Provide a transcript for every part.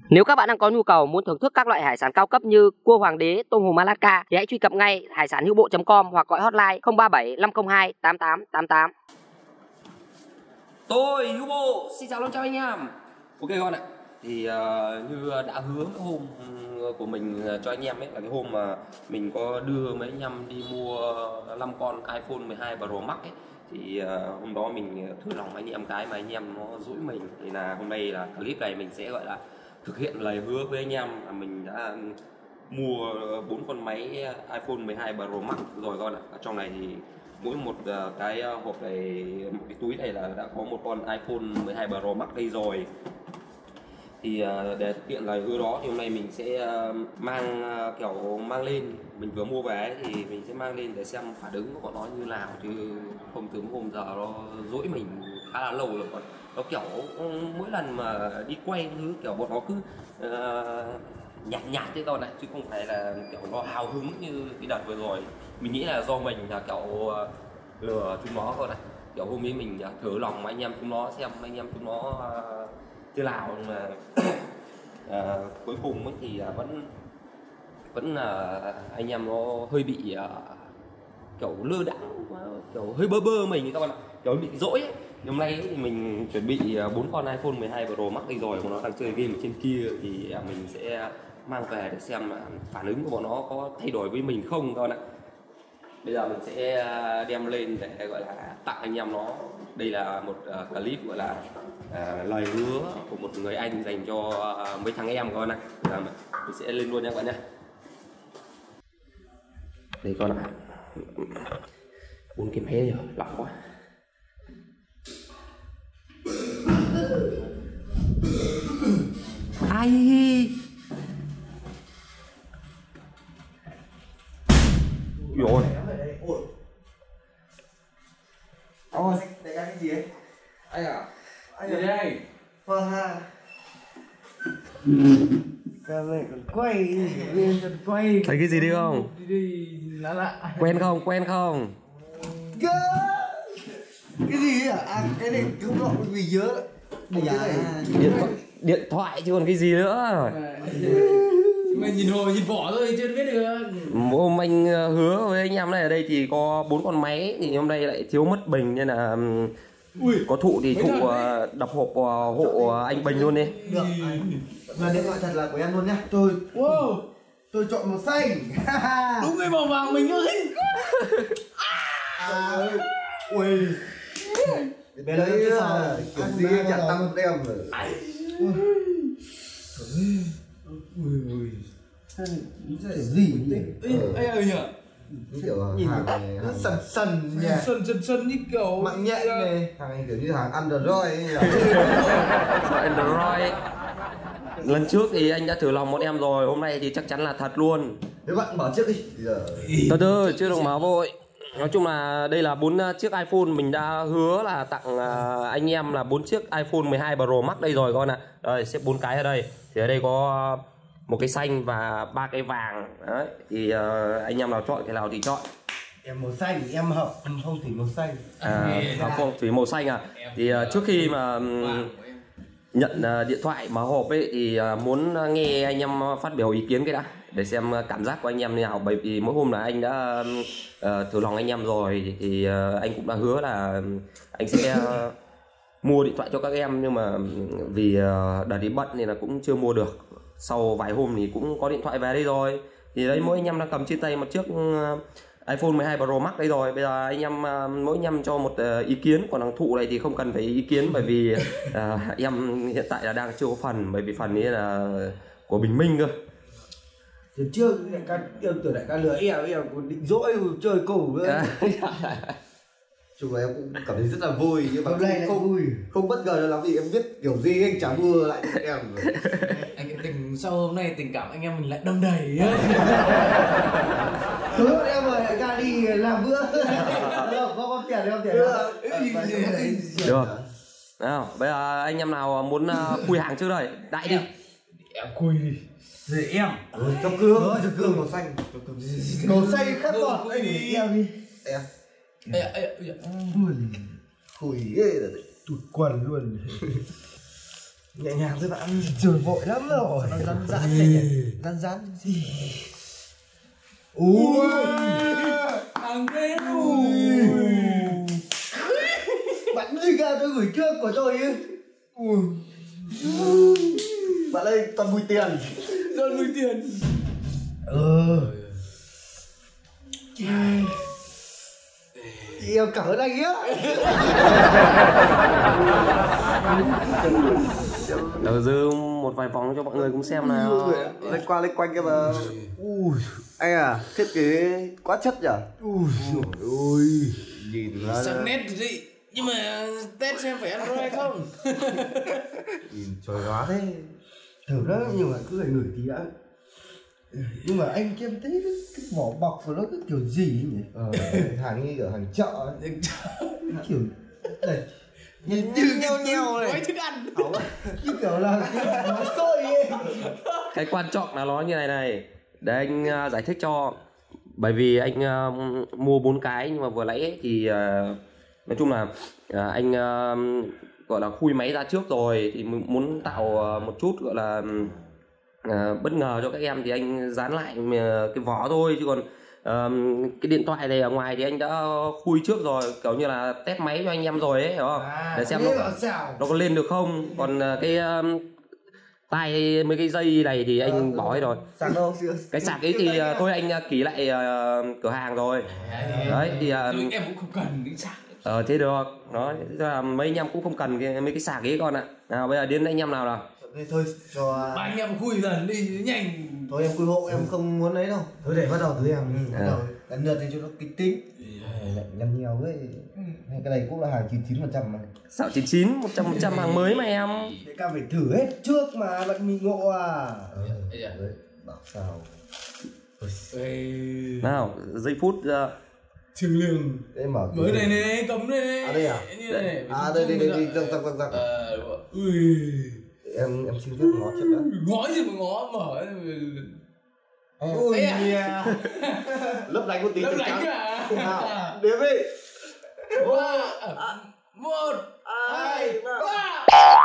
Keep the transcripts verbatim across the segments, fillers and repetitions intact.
Nếu các bạn đang có nhu cầu muốn thưởng thức các loại hải sản cao cấp như cua hoàng đế, tôm hùm Alaska thì hãy truy cập ngay hải sản hữu bộ chấm com hoặc gọi hotline không ba bảy năm không hai tám tám tám tám. Tôi hữu bộ xin chào chào anh em. Ok các bạn ạ. Thì uh, như đã hứa cái hôm của mình cho anh em ấy là cái hôm mà mình có đưa mấy anh em đi mua năm con iPhone mười hai Pro Max ấy, thì uh, hôm đó mình thử lòng anh em cái mà anh em nó dỗi mình, thì là hôm nay là clip này mình sẽ gọi là thực hiện lời hứa với anh em là mình đã mua bốn con máy iPhone mười hai Pro Max rồi con ạ. Ở trong này thì mỗi một cái hộp này, một cái túi này là đã có một con iPhone mười hai Pro Max đây rồi. Thì để thực hiện lời hứa đó thì hôm nay mình sẽ mang kiểu mang lên, mình vừa mua về ấy, thì mình sẽ mang lên để xem phản ứng của bọn nó như nào, chứ không từ hôm giờ nó dỗi mình khá là lâu rồi. Còn nó kiểu mỗi lần mà đi quay thứ kiểu bọn nó cứ uh, nhạt nhạt thế thôi này, chứ không phải là kiểu nó hào hứng như cái đợt vừa rồi. Mình nghĩ là do mình là kiểu uh, lừa chúng nó thôi này, kiểu hôm ấy mình uh, thử lòng anh em chúng nó xem anh em chúng nó uh, thế nào, mà à, cuối cùng ấy thì à, vẫn vẫn là à, anh em nó hơi bị à, kiểu lơ đãng, kiểu hơi bơ bơ mình các bạn ạ, kiểu bị dỗi ấy. Hôm nay ấy, thì mình chuẩn bị bốn con iPhone mười hai Pro Max đi rồi, bọn nó đang chơi game ở trên kia, thì à, mình sẽ mang về để xem là phản ứng của bọn nó có thay đổi với mình không các bạn ạ. Bây giờ mình sẽ đem lên để gọi là tặng anh em nó. Đây là một uh, clip gọi là uh, lời hứa của một người anh dành cho uh, mấy thằng em con này. Bây giờ mình sẽ lên luôn nha các bạn nhé. Đây con ạ. Bốn cái máy này rồi, lọc quá. Ai? Rồi. Ôi, đại ca cái gì ấy? Anh à? Anh gì đây? Vâng ha. Cái này còn quay, viên còn quay. Thấy cái gì đi không? Đi đi lạ lạ. Quen không? Quen không? Cái gì ấy à? À cái này không rõ vì nhớ. Cái này Điện thoại, điện thoại chứ còn cái gì nữa. Mày nhìn hồ nhìn vỏ thôi chưa biết được. Hôm anh hứa với anh em này ở đây thì có bốn con máy, thì hôm nay lại thiếu mất bình nên là ui, có thụ thì thụ uh, đập hộp uh, hộ anh Bình luôn đi. Được. Và điện thoại thật là của em luôn nhá. Tôi wow, tôi chọn màu xanh. Đúng cái màu vàng mình yêu thích. À, ui. Bé lấy kiểu gì chặt tăng đeo rồi. Ui ui. Cái gì nhỉ? Ê ơi nhỉ. Kiểu hàng này cứ sần sần nhỉ. Sần sần sần như kiểu mạnh nhẹ này, hàng này kiểu như hàng Android ấy nhỉ. Android. Lần trước thì anh đã thử lòng một em rồi, hôm nay thì chắc chắn là thật luôn. Nếu bạn bảo trước đi. Giờ từ từ chưa được mở vội. Nói chung là đây là bốn chiếc iPhone mình đã hứa là tặng anh em là bốn chiếc iPhone mười hai Pro Max đây rồi con ạ. Đây xếp bốn cái ở đây. Thì ở đây có một cái xanh và ba cái vàng. Đấy, thì uh, anh em nào chọn cái nào thì chọn. em màu xanh, em hợp phong thủy màu xanh. À, phong thủy màu xanh à? Thì uh, trước khi mà um, nhận uh, điện thoại mở hộp ấy thì uh, muốn nghe anh em phát biểu ý kiến cái đã, để xem cảm giác của anh em như nào. Bởi vì mỗi hôm là anh đã uh, thử lòng anh em rồi thì uh, anh cũng đã hứa là anh sẽ uh, mua điện thoại cho các em, nhưng mà vì uh, đợt đi bận nên là cũng chưa mua được. Sau vài hôm thì cũng có điện thoại về đây rồi, thì đấy mỗi anh em đang cầm trên tay một chiếc uh, iPhone mười hai Pro Max đây rồi. Bây giờ anh em uh, mỗi anh em cho một uh, ý kiến, còn thằng thụ này thì không cần phải ý kiến, bởi vì uh, em hiện tại là đang chưa có phần, bởi vì phần ấy là của Bình Minh cơ. Từ trước đại ca yêu tưởng đại ca lừa em, em còn định dỗi chơi cổ nữa. Chung là em cũng cảm thấy rất là vui, nhưng mà không, không vui, không bất ngờ lắm vì em biết kiểu gì anh chả mua lại cho em rồi. Anh tình sau hôm nay tình cảm anh em mình lại đong đầy á. Hứa em mời đại ca đi làm bữa. Được, có có tiền không, tiền được. Được. Nào, bây giờ anh em nào muốn uh, khui hàng trước đây, đại đi. Em khui đi. Để em. Ừ, cho cương, cho cương màu xanh. Màu xanh khát ngọt, anh đi em đi. Em. Ê ê ê. Khui ghê rồi đấy. Tụt quần luôn. Nhẹ nhàng thôi bạn, trời vội lắm rồi. Nó rắn rắn này nhỉ? Rắn rắn gì? Ui, Thằng bên bạn gì ra tôi gửi trước của tôi ấy. Ui. Bạn ơi, toàn mùi tiền. Toàn mùi tiền. Ừ. Yêu cảm ơn anh nhá. Đầu dư một vài vòng cho mọi người cùng xem nào. Lênh qua lênh quanh cái mà. Ui, anh à, thiết kế quá chất nhỉ. Ui, ôi, nhìn ra. Sắc nét gì? Nhưng mà Tết xem phải ăn rồi hay không? Nhìn trời hóa thế. Thử đó, nhưng mà cứ phải ngửi tí đã. Nhưng mà anh kia thấy cái, cái vỏ bọc của nó cái kiểu gì ấy nhỉ? Ờ, hàng như ở hàng chợ ấy. Kiểu này nhìn như nheo nheo này. Gói thức ăn. Như kiểu là nói xôi ấy. Cái quan trọng là nó như này này. Để anh uh, giải thích cho. Bởi vì anh uh, mua bốn cái nhưng mà vừa nãy ấy, thì uh, nói chung là uh, anh uh, gọi là khui máy ra trước rồi thì muốn tạo uh, một chút gọi là uh, bất ngờ cho các em thì anh dán lại uh, cái vỏ thôi, chứ còn uh, cái điện thoại này ở ngoài thì anh đã khui trước rồi, kiểu như là test máy cho anh em rồi ấy, hiểu không? À, để xem nó, nó có lên được không. Còn uh, cái uh, tay mấy cái dây này thì anh ờ, bỏ hết rồi. Sạc đâu? Cái sạc ấy thì uh, thôi anh uh, ký lại uh, cửa hàng rồi. Đấy thì uh, em cũng không cần đến sạc. Ờ thế được. Đó, là mấy anh em cũng không cần cái, mấy cái sạc ấy con ạ. Nào bây giờ đến anh em nào nào. Thế thôi cho ba anh em khui dần đi nhanh. Thôi em khui hộ, em không muốn lấy đâu. Thôi để bắt đầu từ em. Ừ, bắt đầu lần lượt thì cho nó kịch tính. Nhầm nhiều ấy. Cái này cũng là hàng chín mươi chín phần trăm mà. Sao chín mươi chín, một trăm phần trăm hàng mới mà em. Để ca phải thử hết trước mà bạn mình ngộ à. Đấy, bảo sao. Nào, giây phút uh, Trừng lường. Đây mở mới này này, cầm này. À đây à? Như này. À đây đây đây đây, răng răng răng răng. Ờ, ui. Em em xin phép ngó trước đã. Ngó gì mà ngó mở. Ui yeah. Lấp lánh một tí. Lấp lánh à? Nào, đếm đi. Ba, một, hai, ba.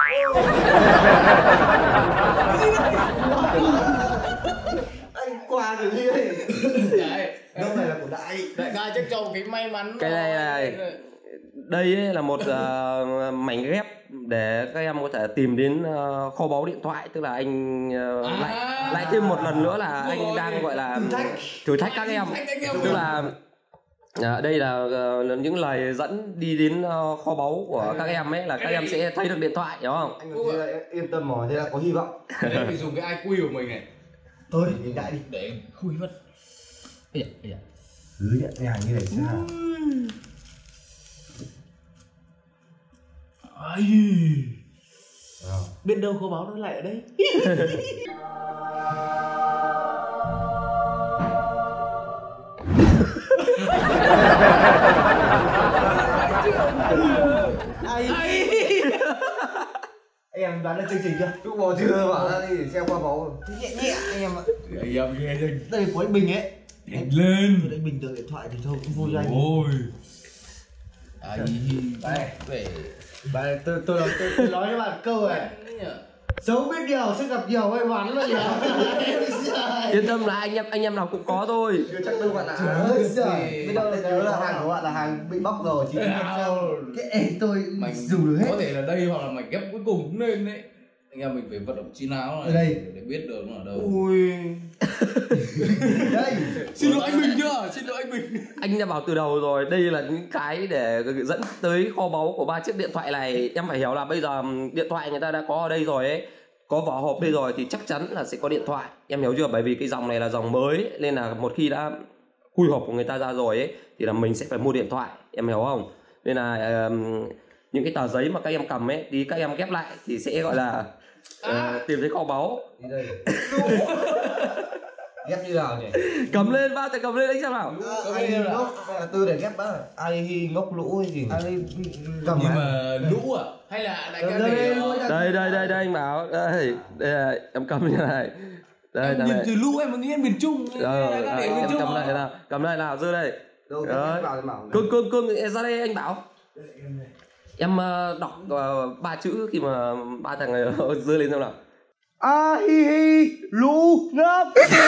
Anh qua rồi đi đây. Đấy. Lúc này là của đại. Đại ca chắc cho một cái may mắn. Cái này này, đây ấy là một uh, mảnh ghép để các em có thể tìm đến uh, kho báu điện thoại, tức là anh uh, à, lại lại thêm một lần nữa là anh rồi, đang gọi là thử thách, thử thách các em, tức là uh, đây là uh, những lời dẫn đi đến uh, kho báu của các em ấy, là các em sẽ thấy được điện thoại, hiểu không? Anh thế là yên tâm rồi, thế là có hy vọng. Đấy mình dùng cái i quy của mình này. Thôi nhìn đại đi để khui mất. Ây da, ây da. Cứ nhẹ nhàng như này chứ hả? Ai. À. Biết đâu kho báu nó lại ở đây. Ai? Ai? Em đoán được chương trình chưa? Lúc bò chưa bảo ra đi để xem qua báu. Nhẹ nhẹ anh em ạ. Anh em nghe đây. Đây của anh Bình ấy. Anh lên. Anh Bình được điện thoại thì thôi cũng vui cho anh. Ôi. Ai. Đây. Về. Bạn tôi tôi nói tôi, tôi nói cho bạn câu này. Sống biết điều sẽ gặp nhiều may mắn đó nhỉ. Yên tâm là anh em anh em nào cũng có thôi. Chưa chắc đâu bạn ạ. Ôi giời, biết đâu là nhớ là hàng của bạn là hàng bị bóc rồi chứ. Cái em tôi mình dùng được hết. Có thể là đây hoặc là mảnh ghép cuối cùng cũng nên đấy. Anh em mình phải vận động trí não này đây để biết được nó ở đâu. Ui. Đây. Xin lỗi anh Bình chưa? Xin lỗi anh Bình. Anh đã bảo từ đầu rồi, đây là những cái để dẫn tới kho báu của ba chiếc điện thoại này. Em phải hiểu là bây giờ điện thoại người ta đã có ở đây rồi ấy, có vỏ hộp đây rồi thì chắc chắn là sẽ có điện thoại. Em hiểu chưa? Bởi vì cái dòng này là dòng mới nên là một khi đã khui hộp của người ta ra rồi ấy thì là mình sẽ phải mua điện thoại, em hiểu không? Nên là uh, những cái tờ giấy mà các em cầm ấy thì các em ghép lại thì sẽ gọi là uh, tìm thấy kho báu. Đi đây. Ghép như nào nhỉ? Cầm lên ba, tay cầm lên anh xem nào. À, ai ngốc tư để ghép á. Ai ngốc lũ hay gì? Ai cầm nhưng mà lũ à? Hay là đại ca đây, đây đây đây đây anh bảo đây đây là em cầm như này. Đây em nhìn từ lũ em muốn nghĩ miền Trung. Ờ, à, em cầm lại nào, cầm lại nào, giơ đây. Đâu cưng cưng cưng ra đây anh bảo. Em uh, đọc uh, ba chữ khi mà ba thằng này rơi lên xem nào. A hi hi lú ngốc.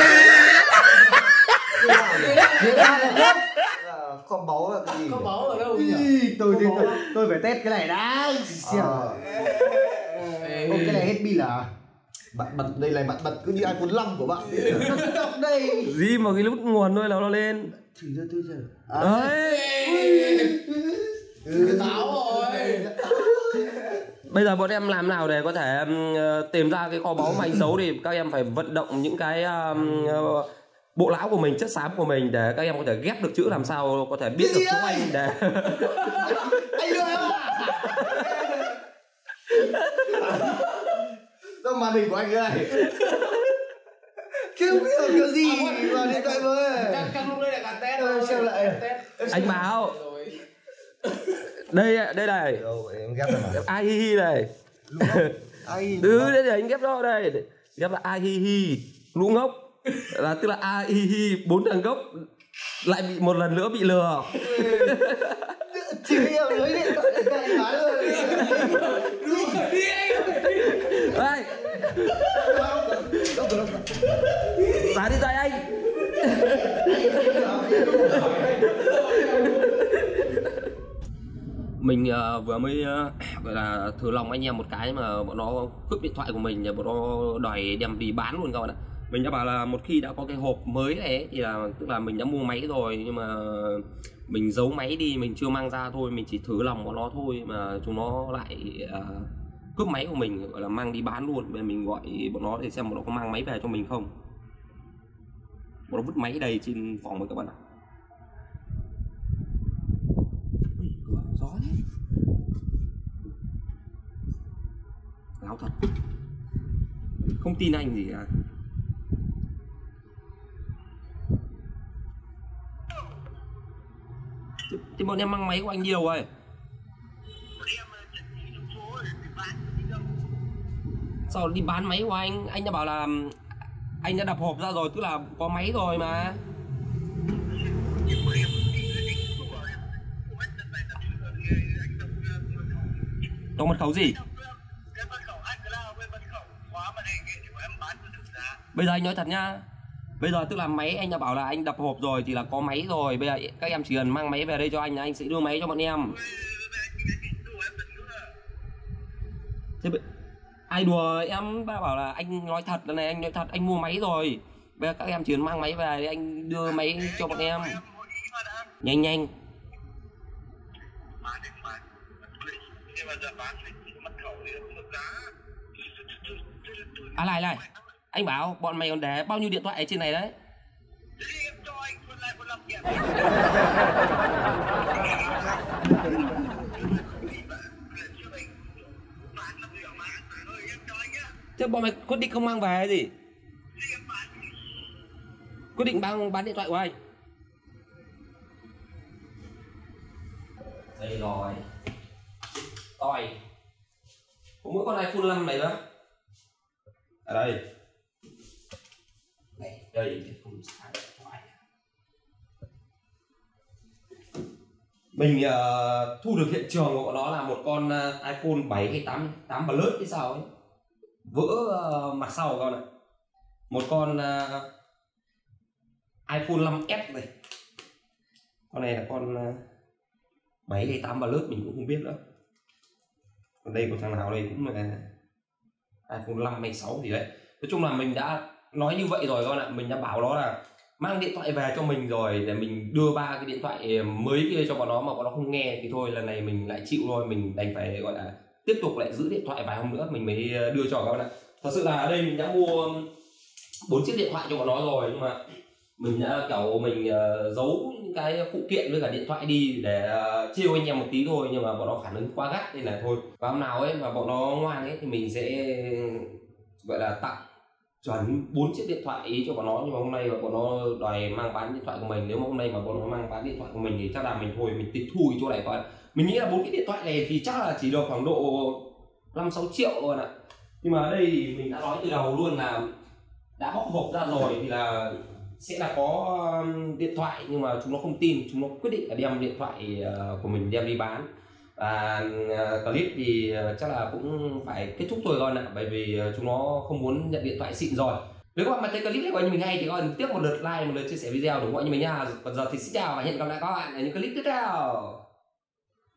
Việt Nam là ngốc. Kho báu là cái gì? Kho báu ở đâu nhỉ? Tôi tôi, tôi tôi phải test cái này đã. Ờ. Ô, cái này hết pin à? Bạn bật đây này, bạn bật cứ như iPhone năm của bạn. Đọc đây. Gì mà cái nút nguồn thôi là nó lên. Thử cho tôi xem. Đấy. Ừ, táo rồi. Bây giờ bọn em làm nào để có thể um, tìm ra cái kho báu mà anh giấu thì các em phải vận động những cái um, uh, bộ não của mình, chất xám của mình để các em có thể ghép được chữ, làm sao có thể biết được số anh để anh lừa em à? Đâu màn hình của anh đây. Kêu biết cái gì mà điện thoại mới. Chắc chắc lúc đây là cả test rồi. Xem lại. Anh Bảo. Đây đây này. Đâu em ghép rồi mà. Ai hi hi này. Ai. Đưa đây để anh ghép đó đây. Ghép là ai hi hi lũ ngốc. Là tức là ai hi hi bốn thằng gốc lại bị một lần nữa bị lừa. Chỉ em lấy điện thoại để anh bán rồi. Đây. Bán đi tay anh. Mình uh, vừa mới uh, gọi là thử lòng anh em một cái mà bọn nó cướp điện thoại của mình và bọn nó đòi đem đi bán luôn các bạn ạ. Mình đã bảo là một khi đã có cái hộp mới này ấy, thì là tức là mình đã mua máy rồi nhưng mà mình giấu máy đi, mình chưa mang ra thôi, mình chỉ thử lòng bọn nó thôi mà chúng nó lại uh, cướp máy của mình, gọi là mang đi bán luôn. Bây giờ mình gọi bọn nó để xem bọn nó có mang máy về cho mình không. Bọn nó vứt máy đầy trên phòng với các bạn ạ. Gió đấy. Láo thật. Không tin anh gì à. Thì, thì bọn em mang máy của anh đi đâu rồi? Sao đi bán máy của anh? Anh đã bảo là anh đã đập hộp ra rồi, tức là có máy rồi mà. Trong mật khẩu gì? Bây giờ anh nói thật nhá. Bây giờ tức là máy anh đã bảo là anh đập hộp rồi thì là có máy rồi. Bây giờ các em chỉ cần mang máy về đây cho anh, anh sẽ đưa máy cho bọn em. Thế bây... ai đùa em, ba bảo là anh nói thật, lần này anh nói thật, anh mua máy rồi. Bây giờ các em chỉ cần mang máy về thì anh đưa máy cho bọn em. Nhanh nhanh. À lại lại, anh bảo bọn mày còn để bao nhiêu điện thoại ở trên này đấy? Thế bọn mày quyết định không mang về hay gì? Quyết định bán, bán điện thoại của anh. Đây rồi. Toi. Có mỗi con iPhone năm này nữa. Ở đây. Này, đây không sai điện thoại. Mình uh, thu được hiện trường của nó là một con uh, iPhone bảy hay tám, tám Plus hay sao ấy. Vỡ uh, mặt sau con này. Một con uh, iPhone năm S này. Con này là con uh, bảy hay tám Plus mình cũng không biết nữa. Còn đây có thằng nào đây cũng là iPhone năm hay sáu gì đấy. Nói chung là mình đã nói như vậy rồi con ạ. Mình đã bảo nó là mang điện thoại về cho mình rồi để mình đưa ba cái điện thoại mới kia cho bọn nó mà bọn nó không nghe thì thôi, lần này mình lại chịu thôi. Mình đành phải gọi là tiếp tục lại giữ điện thoại vài hôm nữa mình mới đưa cho các bạn ạ. Thật sự là ở đây mình đã mua bốn chiếc điện thoại cho bọn nó rồi nhưng mà mình đã kiểu mình uh, giấu những cái phụ kiện với cả điện thoại đi để uh, trêu anh em một tí thôi, nhưng mà bọn nó phản ứng quá gắt nên là thôi. Và hôm nào ấy mà bọn nó ngoan ấy thì mình sẽ gọi là tặng chuẩn bốn chiếc điện thoại ý cho bọn nó. Nhưng mà hôm nay mà bọn nó đòi mang bán điện thoại của mình, nếu mà hôm nay mà bọn nó mang bán điện thoại của mình thì chắc là mình thôi mình tịch thu cái chỗ này coi. Mình nghĩ là bốn cái điện thoại này thì chắc là chỉ được khoảng độ năm sáu triệu rồi ạ. Nhưng mà ở đây thì mình đã nói từ đầu luôn là đã bóc hộp ra rồi thì là sẽ là có điện thoại, nhưng mà chúng nó không tin, chúng nó quyết định là đem điện thoại của mình đem đi bán. Và clip thì chắc là cũng phải kết thúc thôi con ạ, bởi vì chúng nó không muốn nhận điện thoại xịn rồi. Nếu các bạn mà thấy clip này của anh mình hay thì các bạn tiếp một lượt like, một lượt chia sẻ video đúng không anh mình nha. Còn giờ thì xin chào và hẹn gặp lại các bạn ở những clip tiếp theo.